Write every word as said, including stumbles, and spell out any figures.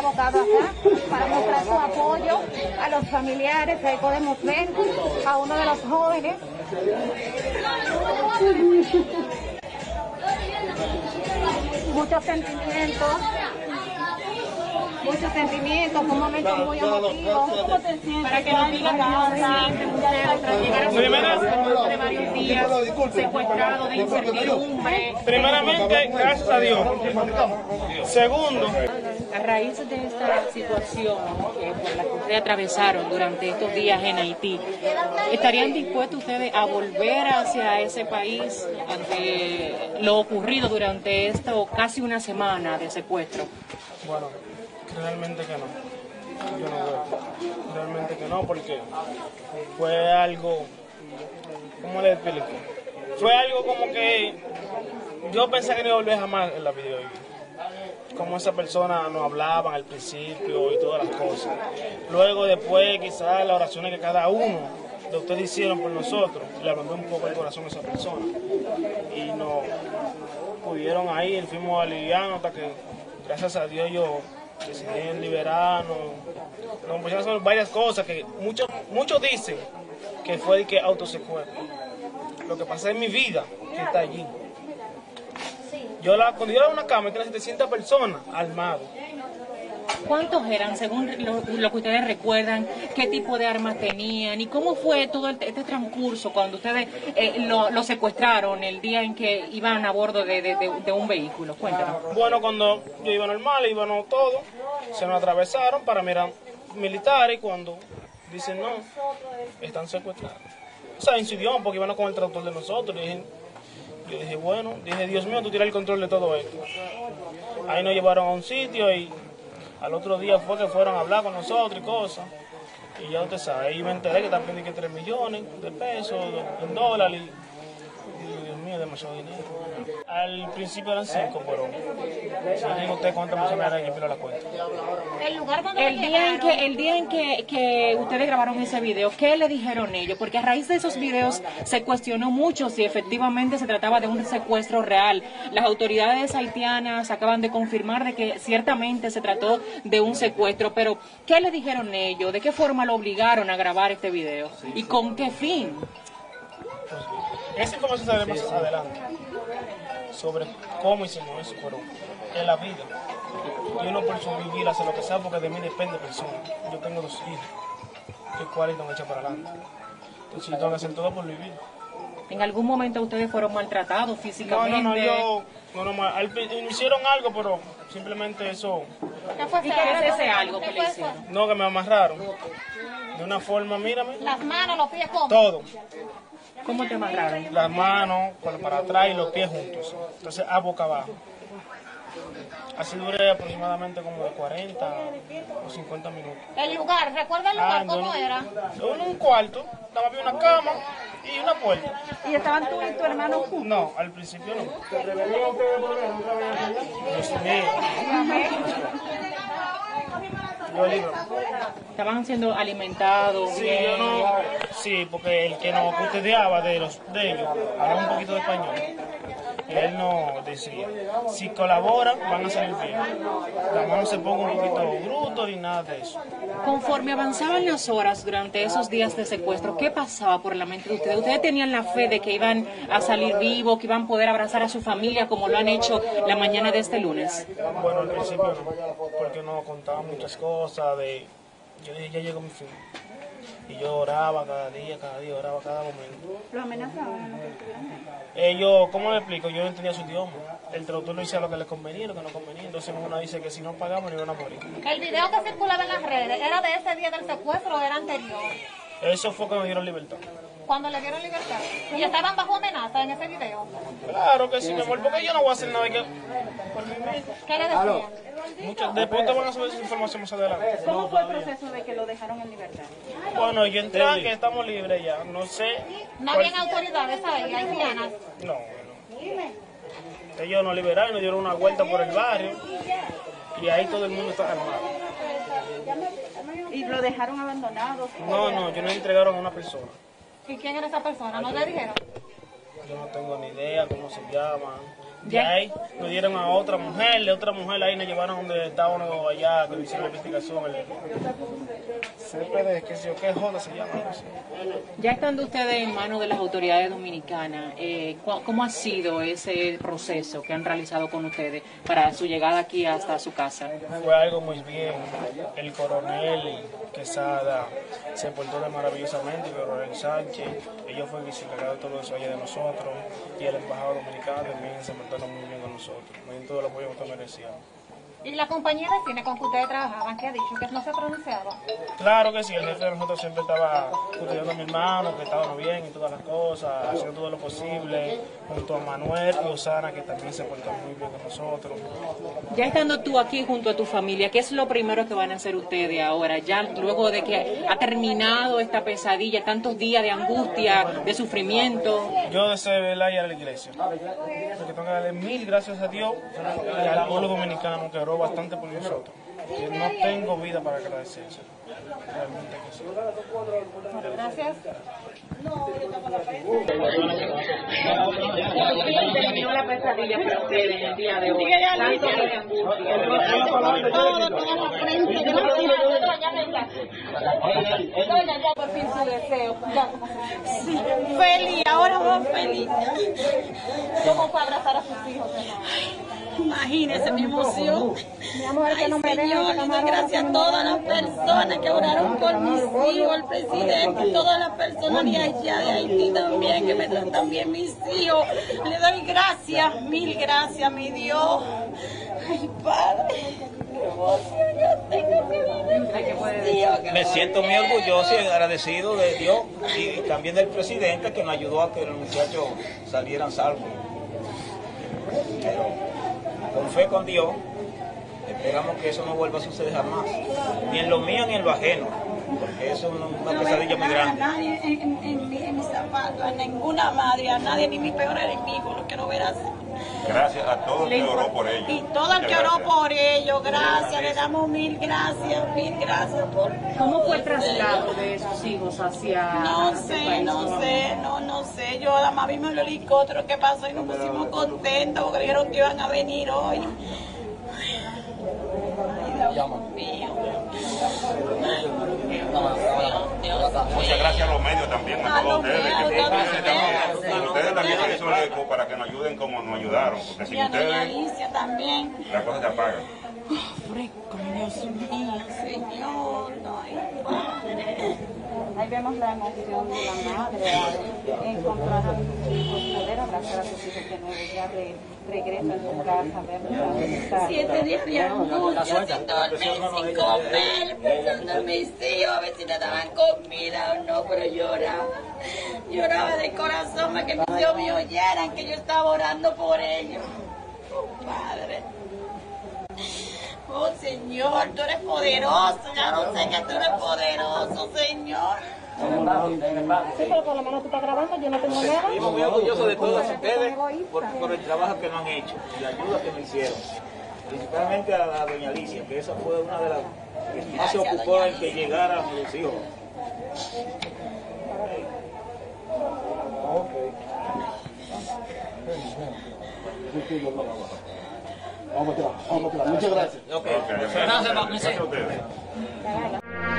abocado acá para mostrar su apoyo a los familiares. Ahí podemos ver a uno de los jóvenes. Muchos sentimientos, muchos sentimientos, fue un momento muy emotivo. ¿Cómo te sientes? Para que nos digan cómo se sienten ustedes tras llegar a su después de varios días secuestrados, de incertidumbre. Primeramente, gracias a Dios. Segundo, a raíz de esta situación que por la que ustedes atravesaron durante estos días en Haití, ¿estarían dispuestos ustedes a volver hacia ese país ante lo ocurrido durante esto casi una semana de secuestro? bueno, realmente que no. Yo no voy. Realmente que no, porque fue algo, ¿cómo le explico? Fue algo como que yo pensé que no iba a volver jamás en la vida de hoy. Como esa persona nos hablaban al principio y todas las cosas. Luego después quizás las oraciones que cada uno de ustedes hicieron por nosotros, le ablandó un poco el corazón a esa persona. Y nos pudieron ahí, fuimos alivianos hasta que, gracias a Dios, ellos decidieron liberarnos. Nos pusieron a hacer varias cosas que muchos, muchos dicen que fue de que autosecuestro. Lo que pasa en mi vida, que está allí. Yo la, cuando yo era una cama, tenía setecientas personas armadas. ¿Cuántos eran, según lo, lo que ustedes recuerdan? ¿Qué tipo de armas tenían? ¿Y cómo fue todo el, este transcurso cuando ustedes eh, lo, lo secuestraron el día en que iban a bordo de, de, de, de un vehículo? Cuéntanos. Bueno, cuando yo iba normal, íbamos todos, se nos atravesaron para mirar militares y cuando dicen no, están secuestrados. O sea, en su idioma, porque iban con el traductor de nosotros. Y dije, yo dije, bueno, dije, Dios mío, tú tienes el control de todo esto. Ahí nos llevaron a un sitio y al otro día fue que fueron a hablar con nosotros y cosas. Y ya usted sabe, ahí me enteré que están pidiendo que tres millones de pesos, en dólares. Y Dios mío, demasiado dinero. Al principio eran cinco, pero si digo usted cuántas personas eran, yo pierdo la cuenta. El lugar donde El día en que, el día en que, que ustedes grabaron ese video, ¿qué le dijeron ellos? Porque a raíz de esos videos se cuestionó mucho si efectivamente se trataba de un secuestro real. Las autoridades haitianas acaban de confirmar de que ciertamente se trató de un secuestro, pero ¿qué le dijeron ellos? ¿De qué forma lo obligaron a grabar este video? ¿Y con qué fin? Esa información se dará más adelante sobre cómo hicimos eso, pero en la vida. Yo no por sobrevivir hacer lo que sea porque de mí depende persona. Yo tengo dos hijos, que cuáles tengo que echar para adelante. Entonces yo tengo que hacer todo por vivir. ¿En algún momento ustedes fueron maltratados físicamente? No, no, no, yo, no, no, al- me hicieron algo, pero simplemente eso, ¿Y qué es ese algo que le hicieron? no, que me amarraron. De una forma, mírame, las manos, los pies, ¿cómo? todo. ¿Cómo te amarraron? Las manos con- para atrás y los pies juntos. Entonces a boca abajo. Así duré aproximadamente como de cuarenta o cincuenta minutos. El lugar, ¿recuerda el lugar Ah, cómo no, era? En un cuarto, estaba bien una cama y una puerta. ¿Y estaban tú y tu hermano juntos? No, al principio no. Dios mío. Yo libro. Estaban siendo alimentados. Sí, bien. yo no. Sí, porque el que nos custodiaba de los de ellos hablaba un poquito de español. Y él nos decía, si colaboran van a salir bien. La mano se ponga un poquito bruto y nada de eso. Conforme avanzaban las horas durante esos días de secuestro, ¿qué pasaba por la mente de ustedes? ¿Ustedes tenían la fe de que iban a salir vivos, que iban a poder abrazar a su familia como lo han hecho la mañana de este lunes? Bueno, al principio no, porque nos contaban muchas cosas de... Yo dije, ya llegó mi fin. Y yo oraba cada día, cada día, oraba cada momento. ¿Lo amenazaban? Ellos, ¿cómo le explico? Yo no entendía su idioma. El traductor no decía lo que les convenía y lo que no convenía. Entonces uno dice que si no pagamos, no iban a morir. El video que circulaba en las redes, ¿era de ese día del secuestro o era anterior? Eso fue cuando dieron libertad. Cuando le dieron libertad. ¿Y estaban bajo amenaza en ese video? Claro que sí, mi amor, porque yo no voy a hacer nada que... ¿Qué le decían? Muchas, después te van a saber esa información más adelante. ¿Cómo fue el proceso de que lo dejaron en libertad? Bueno, yo entré, que estamos libres ya. No sé... ¿No cuál- habían autoridades ahí, haitianas? No, no. Ellos nos liberaron y nos dieron una vuelta por el barrio. Y ahí todo el mundo está armado. ¿Y lo dejaron abandonado? No, no, yo nos entregaron a una persona. ¿Y quién era esa persona? ¿No le dijeron? Yo no tengo ni idea cómo se llama. De ahí lo dieron a otra mujer, de otra mujer ahí nos llevaron donde estábamos allá, que hicieron la investigación, el C P D, que sé yo, qué joda se llama. No sé. Ya estando ustedes en manos de las autoridades dominicanas, eh, ¿cómo ha sido ese proceso que han realizado con ustedes para su llegada aquí hasta su casa? Fue algo muy bien. El coronel Quesada se portó de maravillosamente, el coronel Sánchez, ellos fueron quienes se encargaron de todo eso allá de nosotros, y el embajador dominicano también se portaron muy bien con nosotros, nos dio todo el apoyo que merecíamos. ¿Y la compañía de cine con que ustedes trabajaban, qué ha dicho? ¿Que no se pronunciaba? Claro que sí, el jefe de nosotros siempre estaba cuidando a mi hermano, que estaba bien y todas las cosas, haciendo todo lo posible, junto a Manuel y Osana, que también se portaron muy bien con nosotros. Ya estando tú aquí junto a tu familia, ¿qué es lo primero que van a hacer ustedes ahora? Ya luego de que ha terminado esta pesadilla, tantos días de angustia, de sufrimiento. Yo deseo velar y a la iglesia, porque tengo que darle mil gracias a Dios y al pueblo dominicano que oró bastante por nosotros. Que no tengo vida para agradecerse. Realmente que sí. Gracias. ¿Cómo terminó la pesadilla para ustedes en el día de hoy? Tanto de angustia. Por fin su deseo. Sí, feliz, ahora más feliz. ¿Cómo fue abrazar a sus hijos? Imagínese mi emoción. Mi amor, que Ay, no me dejes, Señor, le doy gracias a todas las personas que oraron por mis hijos, el presidente, todas las personas de allá de Haití también, que me tratan bien mis hijos. Le doy gracias, mil gracias, mi Dios. Ay, Padre, qué emoción yo tengo que vivir. Me siento muy orgulloso y agradecido de Dios y también del presidente que nos ayudó a que los muchachos salieran salvos. Pero con fe con Dios, esperamos que eso no vuelva a suceder jamás, ni en lo mío ni en lo ajeno, porque eso es una, una pesadilla muy grande. A nadie en, en, en, mi- en mis zapatos, a ninguna madre, a nadie, ni mi peor enemigo, lo quiero ver así. Gracias a todos que oró por ellos. Y todo el que oró por ellos, gracias, le damos mil gracias, mil gracias por... ¿Cómo fue el traslado de esos hijos hacia No este sé, país no nuevamente? sé, no, no sé. Yo la más vimos el helicóptero que pasó y nos pusimos contentos porque dijeron que iban a venir hoy. Ay, Dios mío. Dios, Dios Muchas mío. gracias a los medios también, a A todos los ustedes, que medios, siempre a los también, medios. ustedes también se hizo el eco para que nos ayuden como nos ayudaron, porque sin Y a doña ustedes Alicia también. la cosa se apaga. Fresco, Dios mío, Señor, ay, Padre. Ahí vemos la emoción de la madre al encontrar a sus hijos, poder abrazar a sus hijos de nuevo, ya de regreso a su casa, verlos. Siete días de angustia, sin dormir, sin comer, pensando en mis hijos, a ver si me daban comida o no, pero lloraba. Lloraba de corazón para que mis hijos me oyeran, que yo estaba orando por ellos. Oh, Padre. Oh, Señor, tú eres poderoso, ya no sé que tú eres poderoso, Señor. Sí, pero por lo menos tú estás grabando, yo no tengo nada. Estamos muy orgullosos de todos ustedes por, por el trabajo que nos han hecho y la ayuda que nos hicieron. Principalmente a la doña Alicia, que esa fue una de las que más se Gracias, ocupó doña en que Alicia. llegaran los hijos. Ok, gracias a ustedes.